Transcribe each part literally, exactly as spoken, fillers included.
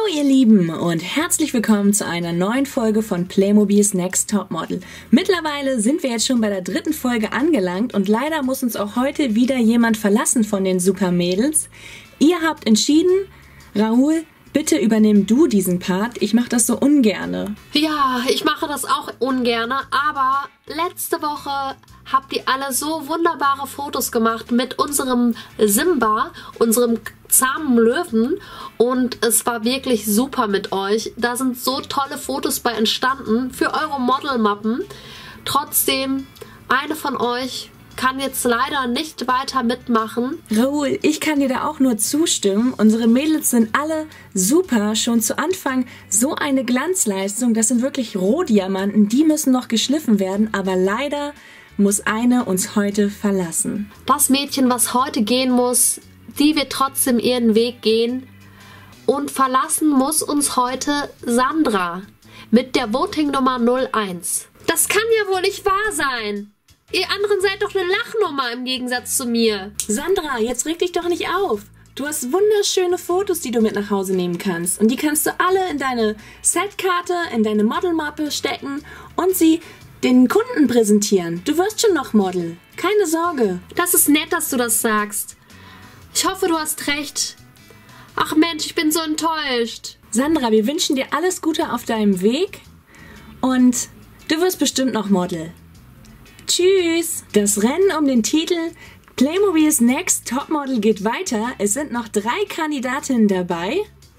Hallo ihr Lieben und herzlich willkommen zu einer neuen Folge von Playmobil's Next Topmodel. Mittlerweile sind wir jetzt schon bei der dritten Folge angelangt und leider muss uns auch heute wieder jemand verlassen von den Supermädels. Ihr habt entschieden, Raoul, bitte übernimm du diesen Part, ich mache das so ungerne. Ja, ich mache das auch ungerne, aber letzte Woche habt ihr alle so wunderbare Fotos gemacht mit unserem Simba, unserem zahmen Löwen, und es war wirklich super mit euch. Da sind so tolle Fotos bei entstanden für eure Modelmappen. Trotzdem, eine von euch kann jetzt leider nicht weiter mitmachen. Raoul, ich kann dir da auch nur zustimmen. Unsere Mädels sind alle super. Schon zu Anfang so eine Glanzleistung. Das sind wirklich Rohdiamanten. Die müssen noch geschliffen werden. Aber leider muss eine uns heute verlassen. Das Mädchen, was heute gehen muss, die wird trotzdem ihren Weg gehen. Und verlassen muss uns heute Sandra mit der Voting-Nummer null eins. Das kann ja wohl nicht wahr sein. Ihr anderen seid doch eine Lachnummer im Gegensatz zu mir. Sandra, jetzt reg dich doch nicht auf. Du hast wunderschöne Fotos, die du mit nach Hause nehmen kannst. Und die kannst du alle in deine Setkarte, in deine Modelmappe stecken und sie den Kunden präsentieren. Du wirst schon noch Model. Keine Sorge. Das ist nett, dass du das sagst. Ich hoffe, du hast recht. Ach Mensch, ich bin so enttäuscht. Sandra, wir wünschen dir alles Gute auf deinem Weg. Und du wirst bestimmt noch Model. Tschüss! Das Rennen um den Titel Playmobil's Next Topmodel geht weiter. Es sind noch drei Kandidatinnen dabei.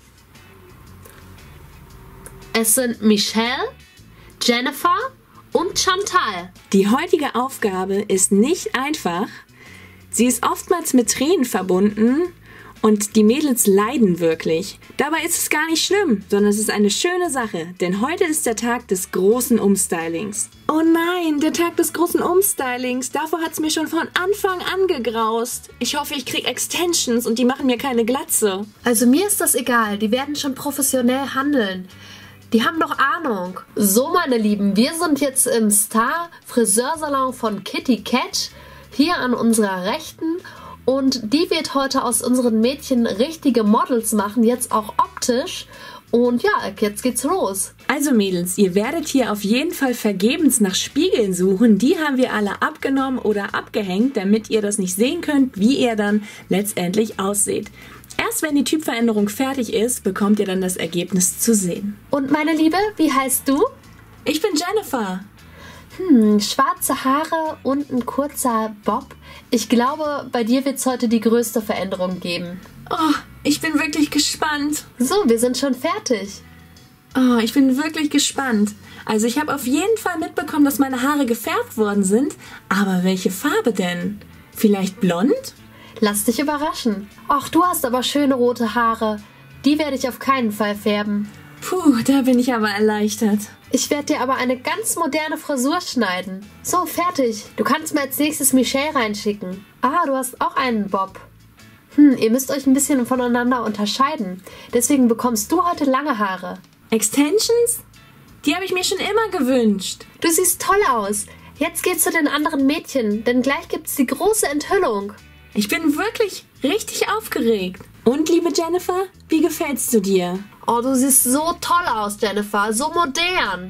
Es sind Michelle, Jennifer und Chantal. Die heutige Aufgabe ist nicht einfach. Sie ist oftmals mit Tränen verbunden und die Mädels leiden wirklich. Dabei ist es gar nicht schlimm, sondern es ist eine schöne Sache, denn heute ist der Tag des großen Umstylings. Oh nein, der Tag des großen Umstylings. Davor hat es mir schon von Anfang an gegraust. Ich hoffe, ich kriege Extensions und die machen mir keine Glatze. Also mir ist das egal, die werden schon professionell handeln. Die haben doch Ahnung. So, meine Lieben, wir sind jetzt im Star Friseursalon von Kitty Cat, hier an unserer Rechten. Und die wird heute aus unseren Mädchen richtige Models machen, jetzt auch optisch. Und ja, jetzt geht's los. Also Mädels, ihr werdet hier auf jeden Fall vergebens nach Spiegeln suchen. Die haben wir alle abgenommen oder abgehängt, damit ihr das nicht sehen könnt, wie ihr dann letztendlich ausseht. Erst wenn die Typveränderung fertig ist, bekommt ihr dann das Ergebnis zu sehen. Und meine Liebe, wie heißt du? Ich bin Jennifer. Hm, schwarze Haare und ein kurzer Bob. Ich glaube, bei dir wird es heute die größte Veränderung geben. Oh, ich bin wirklich gespannt. So, wir sind schon fertig. Oh, ich bin wirklich gespannt. Also ich habe auf jeden Fall mitbekommen, dass meine Haare gefärbt worden sind. Aber welche Farbe denn? Vielleicht blond? Lass dich überraschen. Ach, du hast aber schöne rote Haare. Die werde ich auf keinen Fall färben. Puh, da bin ich aber erleichtert. Ich werde dir aber eine ganz moderne Frisur schneiden. So, fertig. Du kannst mir als nächstes Michelle reinschicken. Ah, du hast auch einen Bob. Hm, ihr müsst euch ein bisschen voneinander unterscheiden. Deswegen bekommst du heute lange Haare. Extensions? Die habe ich mir schon immer gewünscht. Du siehst toll aus. Jetzt geht's zu den anderen Mädchen, denn gleich gibt's die große Enthüllung. Ich bin wirklich richtig aufgeregt. Und, liebe Jennifer, wie gefällst du dir? Oh, du siehst so toll aus, Jennifer. So modern.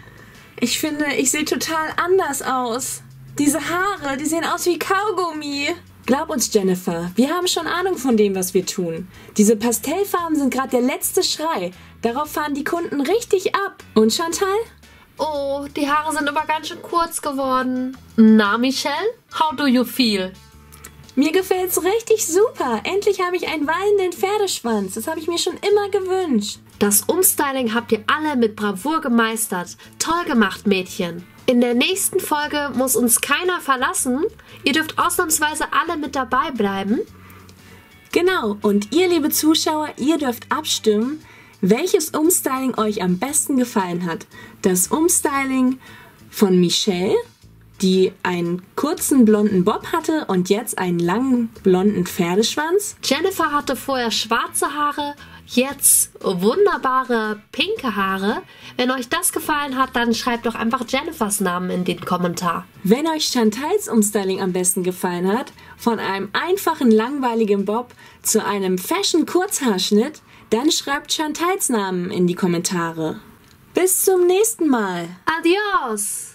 Ich finde, ich sehe total anders aus. Diese Haare, die sehen aus wie Kaugummi. Glaub uns, Jennifer, wir haben schon Ahnung von dem, was wir tun. Diese Pastellfarben sind gerade der letzte Schrei. Darauf fahren die Kunden richtig ab. Und Chantal? Oh, die Haare sind aber ganz schön kurz geworden. Na, Michelle, how do you feel? Mir gefällt's richtig super. Endlich habe ich einen wallenden Pferdeschwanz. Das habe ich mir schon immer gewünscht. Das Umstyling habt ihr alle mit Bravour gemeistert. Toll gemacht, Mädchen. In der nächsten Folge muss uns keiner verlassen. Ihr dürft ausnahmsweise alle mit dabei bleiben. Genau. Und ihr, liebe Zuschauer, ihr dürft abstimmen, welches Umstyling euch am besten gefallen hat. Das Umstyling von Michelle, die einen kurzen blonden Bob hatte und jetzt einen langen blonden Pferdeschwanz. Jennifer hatte vorher schwarze Haare, jetzt wunderbare pinke Haare. Wenn euch das gefallen hat, dann schreibt doch einfach Jennifers Namen in den Kommentar. Wenn euch Chantals Umstyling am besten gefallen hat, von einem einfachen langweiligen Bob zu einem Fashion-Kurzhaarschnitt, Dann schreibt Chantals Namen in die Kommentare. Bis zum nächsten Mal. Adios!